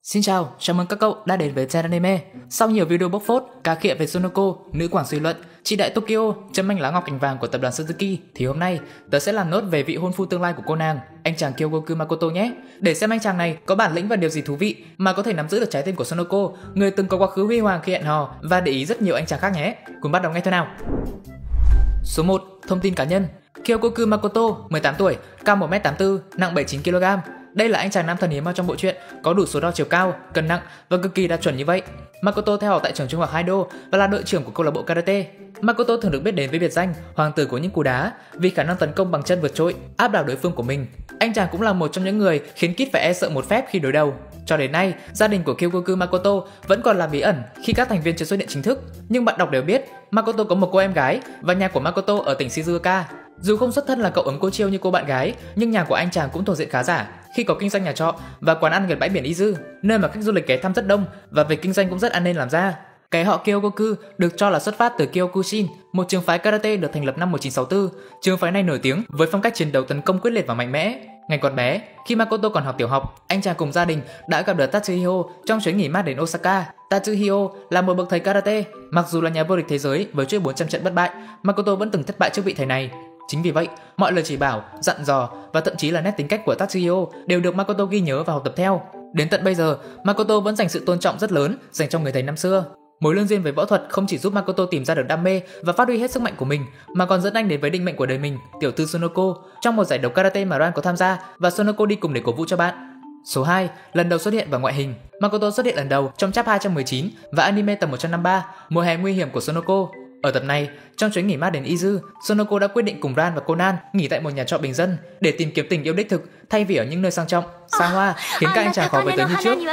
Xin chào, chào mừng các cậu đã đến với Gen Anime. Sau nhiều video bóc phốt, cá khịa về Sonoko, nữ quảng suy luận, chị đại Tokyo, châm anh lá ngọc cành vàng của tập đoàn Suzuki, thì hôm nay tớ sẽ làm nốt về vị hôn phu tương lai của cô nàng, anh chàng Kyogoku Makoto nhé. Để xem anh chàng này có bản lĩnh và điều gì thú vị mà có thể nắm giữ được trái tim của Sonoko, người từng có quá khứ huy hoàng khi hẹn hò và để ý rất nhiều anh chàng khác nhé. Cùng bắt đầu ngay thôi nào. Số 1. Thông tin cá nhân. Kyogoku Makoto, 18 tuổi, cao 1m84, nặng 79kg. Đây là anh chàng nam thần hiếm hoi trong bộ truyện, có đủ số đo chiều cao, cân nặng và cực kỳ đạt chuẩn như vậy. Makoto theo học tại trường trung học Haido và là đội trưởng của câu lạc bộ karate. Makoto thường được biết đến với biệt danh hoàng tử của những cú đá vì khả năng tấn công bằng chân vượt trội, áp đảo đối phương của mình. Anh chàng cũng là một trong những người khiến Kid phải e sợ một phép khi đối đầu. Cho đến nay, gia đình của Kyogoku Makoto vẫn còn là bí ẩn khi các thành viên chưa xuất hiện chính thức. Nhưng bạn đọc đều biết, Makoto có một cô em gái và nhà của Makoto ở tỉnh Shizuoka. Dù không xuất thân là cậu ấm cô chiêu như cô bạn gái, nhưng nhà của anh chàng cũng thuộc diện khá giả khi có kinh doanh nhà trọ và quán ăn gần bãi biển Izu, nơi mà khách du lịch ghé thăm rất đông và về kinh doanh cũng rất ăn nên làm ra. Cái họ Kyogoku được cho là xuất phát từ Kyokushin, một trường phái karate được thành lập năm 1964. Trường phái này nổi tiếng với phong cách chiến đấu tấn công quyết liệt và mạnh mẽ. Ngày còn bé, khi Makoto còn học tiểu học, anh chàng cùng gia đình đã gặp được Tatsuhiro trong chuyến nghỉ mát đến Osaka. Tatsuhiro là một bậc thầy karate, mặc dù là nhà vô địch thế giới với chuỗi 400 trận bất bại, Makoto vẫn từng thất bại trước vị thầy này. Chính vì vậy, mọi lời chỉ bảo, dặn dò và thậm chí là nét tính cách của Tatsuhiro đều được Makoto ghi nhớ và học tập theo. Đến tận bây giờ, Makoto vẫn dành sự tôn trọng rất lớn dành cho người thầy năm xưa. Mối lương duyên với võ thuật không chỉ giúp Makoto tìm ra được đam mê và phát huy hết sức mạnh của mình, mà còn dẫn anh đến với định mệnh của đời mình, tiểu thư Sonoko, trong một giải đấu karate mà Ran có tham gia và Sonoko đi cùng để cổ vũ cho bạn. Số 2. Lần đầu xuất hiện vào ngoại hình. Makoto xuất hiện lần đầu trong chap 219 và anime tập 153, Mùa hè nguy hiểm của Sonoko. Ở tập này, trong chuyến nghỉ mát đến Izu, Sonoko đã quyết định cùng Ran và Conan nghỉ tại một nhà trọ bình dân để tìm kiếm tình yêu đích thực thay vì ở những nơi sang trọng, xa hoa, khiến các anh chàng khó với tới như trước.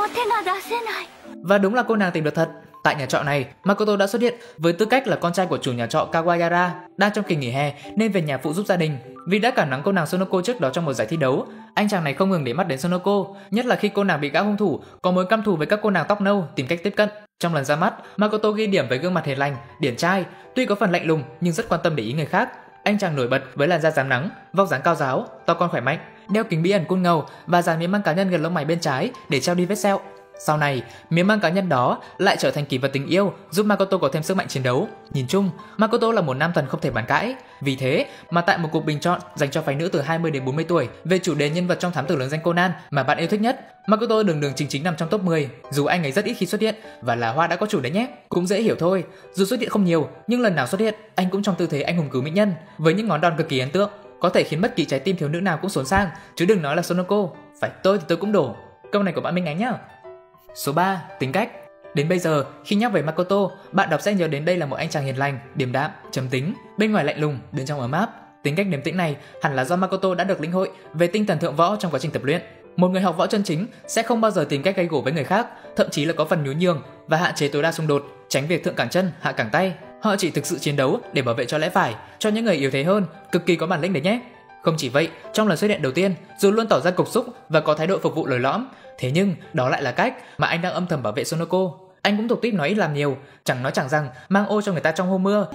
Và đúng là cô nàng tìm được thật. Tại nhà trọ này, Makoto đã xuất hiện với tư cách là con trai của chủ nhà trọ Kawayara, đang trong kỳ nghỉ hè nên về nhà phụ giúp gia đình. Vì đã cản nắng cô nàng Sonoko trước đó trong một giải thi đấu, anh chàng này không ngừng để mắt đến Sonoko, nhất là khi cô nàng bị gã hung thủ có mối căm thù với các cô nàng tóc nâu tìm cách tiếp cận. Trong lần ra mắt, Makoto ghi điểm với gương mặt hiền lành, điển trai, tuy có phần lạnh lùng nhưng rất quan tâm để ý người khác. Anh chàng nổi bật với làn da rám nắng, vóc dáng cao ráo, to con khỏe mạnh, đeo kính bí ẩn côn ngầu và dàn miếng măng cá nhân gần lông mày bên trái để treo đi vết sẹo. Sau này, miếng măng cá nhân đó lại trở thành kỷ vật tình yêu, giúp Makoto có thêm sức mạnh chiến đấu. Nhìn chung, Makoto là một nam thần không thể bàn cãi. Vì thế mà tại một cuộc bình chọn dành cho phái nữ từ 20 đến 40 tuổi về chủ đề nhân vật trong thám tử lừng danh Conan mà bạn yêu thích nhất, Makoto đường đường chính nằm trong top 10. Dù anh ấy rất ít khi xuất hiện và là hoa đã có chủ đấy nhé. Cũng dễ hiểu thôi, dù xuất hiện không nhiều nhưng lần nào xuất hiện, anh cũng trong tư thế anh hùng cứu mỹ nhân với những ngón đòn cực kỳ ấn tượng, có thể khiến bất kỳ trái tim thiếu nữ nào cũng xốn sang, chứ đừng nói là Sonoko. Phải tôi thì tôi cũng đổ. Câu này của bạn Minh Ánh nhá. Số 3. Tính cách. Đến bây giờ, khi nhắc về Makoto, bạn đọc sẽ nhớ đến đây là một anh chàng hiền lành, điềm đạm, trầm tính, bên ngoài lạnh lùng, bên trong ấm áp. Tính cách điềm tĩnh này hẳn là do Makoto đã được lĩnh hội về tinh thần thượng võ trong quá trình tập luyện. Một người học võ chân chính sẽ không bao giờ tìm cách gây gổ với người khác, thậm chí là có phần nhún nhường và hạn chế tối đa xung đột, tránh việc thượng cẳng chân, hạ cẳng tay. Họ chỉ thực sự chiến đấu để bảo vệ cho lẽ phải, cho những người yếu thế hơn, cực kỳ có bản lĩnh đấy nhé. Không chỉ vậy, trong lần xuất hiện đầu tiên, dù luôn tỏ ra cục xúc và có thái độ phục vụ lồi lõm, thế nhưng đó lại là cách mà anh đang âm thầm bảo vệ Sonoko. Anh cũng thuộc típ nói ít làm nhiều, chẳng nói chẳng rằng mang ô cho người ta trong hôm mưa.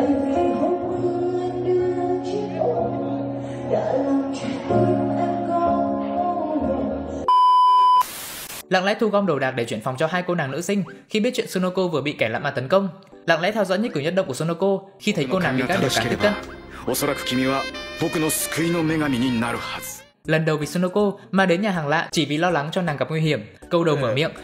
Lặng lẽ thu gom đồ đạc để chuyển phòng cho hai cô nàng nữ sinh khi biết chuyện Sonoko vừa bị kẻ lạ mặt tấn công. Lặng lẽ theo dõi những cử nhất động của Sonoko khi thấy cô nàng bị các điều cản tiếp cận. Lần đầu vì Sonoko mà đến nhà hàng lạ chỉ vì lo lắng cho nàng gặp nguy hiểm, câu đầu mở miệng.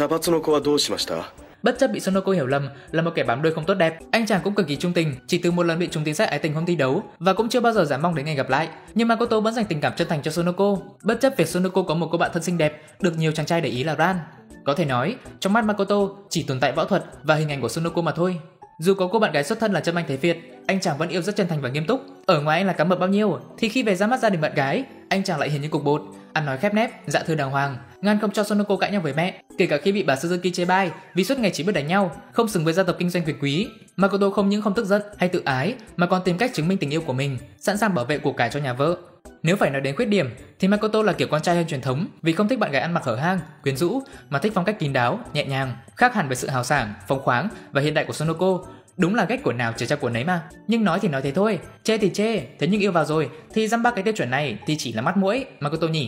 Bất chấp bị Sonoko hiểu lầm là một kẻ bám đuôi không tốt đẹp, anh chàng cũng cực kỳ trung tình, chỉ từ một lần bị trúng tính sách ái tình hôm thi đấu và cũng chưa bao giờ dám mong đến ngày gặp lại. Nhưng Makoto vẫn dành tình cảm chân thành cho Sonoko, bất chấp việc Sonoko có một cô bạn thân xinh đẹp, được nhiều chàng trai để ý là Ran. Có thể nói, trong mắt Makoto chỉ tồn tại võ thuật và hình ảnh của Sonoko mà thôi. Dù có cô bạn gái xuất thân là Trâm Anh Thế Việt, anh chàng vẫn yêu rất chân thành và nghiêm túc. Ở ngoài anh là cá mập bao nhiêu, thì khi về ra mắt gia đình bạn gái, anh chàng lại hiền như cục bột, ăn nói khép nép, dạ thưa đàng hoàng, ngăn không cho Sonoko cãi nhau với mẹ, kể cả khi bị bà Suzuki chê bai vì suốt ngày chỉ biết đánh nhau, không xứng với gia tộc kinh doanh quyền quý. Makoto không những không tức giận hay tự ái mà còn tìm cách chứng minh tình yêu của mình, sẵn sàng bảo vệ của cải cho nhà vợ. Nếu phải nói đến khuyết điểm thì Makoto là kiểu con trai hơn truyền thống vì không thích bạn gái ăn mặc hở hang, quyến rũ mà thích phong cách kín đáo, nhẹ nhàng, khác hẳn với sự hào sảng, phóng khoáng và hiện đại của Sonoko. Đúng là ghét của nào chả cho của nấy mà. Nhưng nói thì nói thế thôi, chê thì chê, thế nhưng yêu vào rồi thì dăm ba cái tiêu chuẩn này thì chỉ là mắt mũi, Makoto nhỉ.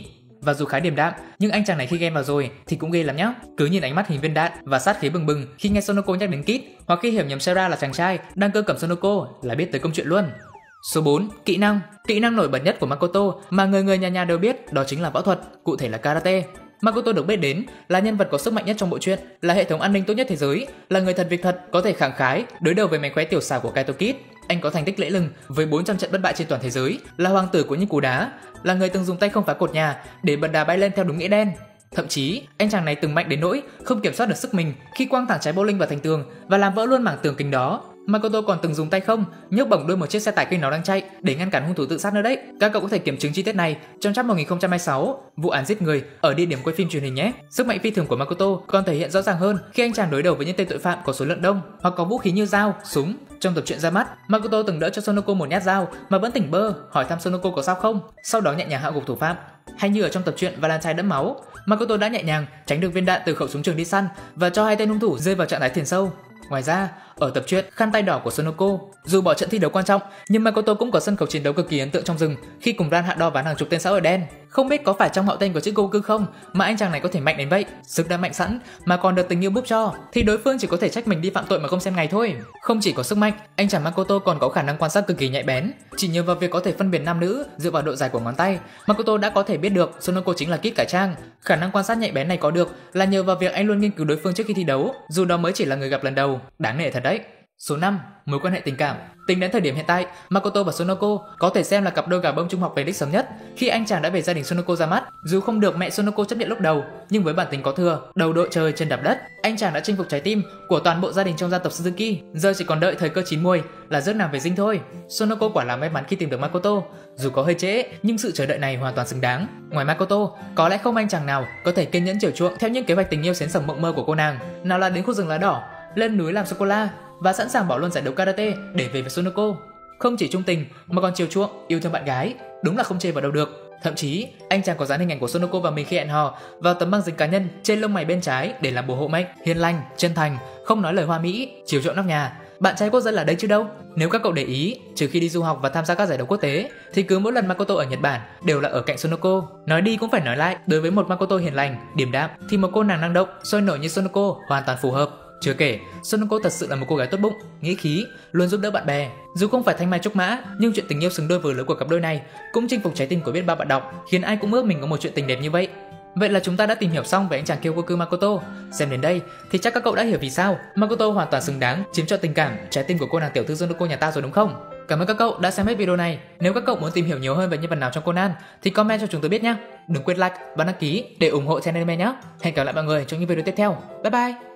và dù khá điềm đạm, nhưng anh chàng này khi ghen vào rồi thì cũng ghê lắm nhá. Cứ nhìn ánh mắt hình viên đạn và sát khí bừng bừng khi nghe Sonoko nhắc đến Kid, hoặc khi hiểu nhầm Sera là chàng trai đang cơ cầm Sonoko là biết tới công chuyện luôn. Số 4. Kỹ năng. Kỹ năng nổi bật nhất của Makoto mà người người nhà nhà đều biết đó chính là võ thuật, cụ thể là karate. Makoto được biết đến là nhân vật có sức mạnh nhất trong bộ truyện, là hệ thống an ninh tốt nhất thế giới, là người thật việc thật, có thể khẳng khái đối đầu với mánh khóe tiểu xảo của Kaito Kid. Anh có thành tích lẫy lừng với 400 trận bất bại trên toàn thế giới, là hoàng tử của những cú đá, là người từng dùng tay không phá cột nhà để bật đá bay lên theo đúng nghĩa đen. Thậm chí, anh chàng này từng mạnh đến nỗi không kiểm soát được sức mình khi quăng thẳng trái bowling vào thành tường và làm vỡ luôn mảng tường kính đó. Makoto còn từng dùng tay không nhấc bổng đuôi một chiếc xe tải khi nó đang chạy để ngăn cản hung thủ tự sát nữa đấy. Các cậu có thể kiểm chứng chi tiết này trong Chap 1026, vụ án giết người ở địa điểm quay phim truyền hình nhé. Sức mạnh phi thường của Makoto còn thể hiện rõ ràng hơn khi anh chàng đối đầu với những tên tội phạm có số lượng đông hoặc có vũ khí như dao, súng. Trong tập truyện ra mắt, Makoto từng đỡ cho Sonoko một nhát dao mà vẫn tỉnh bơ, hỏi thăm Sonoko có sao không, sau đó nhẹ nhàng hạ gục thủ phạm. Hay như ở trong tập truyện Valentine đẫm máu, Makoto đã nhẹ nhàng tránh được viên đạn từ khẩu súng trường đi săn và cho hai tên hung thủ rơi vào trạng thái thiền sâu. Ngoài ra, ở tập truyện Khăn tay đỏ của Sonoko, dù bỏ trận thi đấu quan trọng, nhưng Makoto cũng có sân khấu chiến đấu cực kỳ ấn tượng trong rừng khi cùng Ran hạ đo ván hàng chục tên xã hội đen. Không biết có phải trong họ tên của chữ Goku không mà anh chàng này có thể mạnh đến vậy, sức đã mạnh sẵn mà còn được tình yêu búp cho, thì đối phương chỉ có thể trách mình đi phạm tội mà không xem ngày thôi. Không chỉ có sức mạnh, anh chàng Makoto còn có khả năng quan sát cực kỳ nhạy bén. Chỉ nhờ vào việc có thể phân biệt nam nữ dựa vào độ dài của ngón tay, Makoto đã có thể biết được Sonoko chính là Kid cải trang. Khả năng quan sát nhạy bén này có được là nhờ vào việc anh luôn nghiên cứu đối phương trước khi thi đấu, dù đó mới chỉ là người gặp lần đầu. Đáng nể thật đấy. Số 5. Mối quan hệ tình cảm. Tính đến thời điểm hiện tại, Makoto và Sonoko có thể xem là cặp đôi gà bông trung học về đích sớm nhất khi anh chàng đã về gia đình Sonoko ra mắt. Dù không được mẹ Sonoko chấp nhận lúc đầu, nhưng với bản tính có thừa, đầu đội trời chân đạp đất, anh chàng đã chinh phục trái tim của toàn bộ gia đình trong gia tộc Suzuki. Giờ chỉ còn đợi thời cơ chín muồi là rước nàng về dinh thôi. Sonoko quả là may mắn khi tìm được Makoto. Dù có hơi trễ, nhưng sự chờ đợi này hoàn toàn xứng đáng. Ngoài Makoto, có lẽ không anh chàng nào có thể kiên nhẫn chiều chuộng theo những kế hoạch tình yêu xến sẩm mộng mơ của cô nàng. Nào là đến khu rừng lá đỏ, lên núi làm sô cô la và sẵn sàng bỏ luôn giải đấu karate để về với Sonoko. Không chỉ trung tình mà còn chiều chuộng, yêu thương bạn gái, đúng là không chê vào đâu được. Thậm chí, anh chàng có dán hình ảnh của Sonoko và mình khi hẹn hò vào tấm băng dính cá nhân trên lông mày bên trái để làm bùa hộ mệnh, hiền lành, chân thành, không nói lời hoa mỹ, chiều chuộng nóc nhà. Bạn trai quốc dân là đây chứ đâu. Nếu các cậu để ý, trừ khi đi du học và tham gia các giải đấu quốc tế, thì cứ mỗi lần Makoto ở Nhật Bản đều là ở cạnh Sonoko. Nói đi cũng phải nói lại, đối với một Makoto hiền lành, điềm đạm, thì một cô nàng năng động, sôi nổi như Sonoko hoàn toàn phù hợp. Chưa kể, Sonoko thật sự là một cô gái tốt bụng, nghĩa khí, luôn giúp đỡ bạn bè. Dù không phải thanh mai trúc mã, nhưng chuyện tình yêu xứng đôi vừa lứa của cặp đôi này cũng chinh phục trái tim của biết bao bạn đọc, khiến ai cũng ước mình có một chuyện tình đẹp như vậy. Vậy là chúng ta đã tìm hiểu xong về anh chàng Kyogoku Makoto. Xem đến đây thì chắc các cậu đã hiểu vì sao Makoto hoàn toàn xứng đáng chiếm trọn tình cảm, trái tim của cô nàng tiểu thư Sonoko nhà ta rồi đúng không? Cảm ơn các cậu đã xem hết video này. Nếu các cậu muốn tìm hiểu nhiều hơn về nhân vật nào trong Conan thì comment cho chúng tôi biết nhé. Đừng quên like và đăng ký để ủng hộ channel anime nhé. Hẹn gặp lại mọi người trong những video tiếp theo. Bye bye.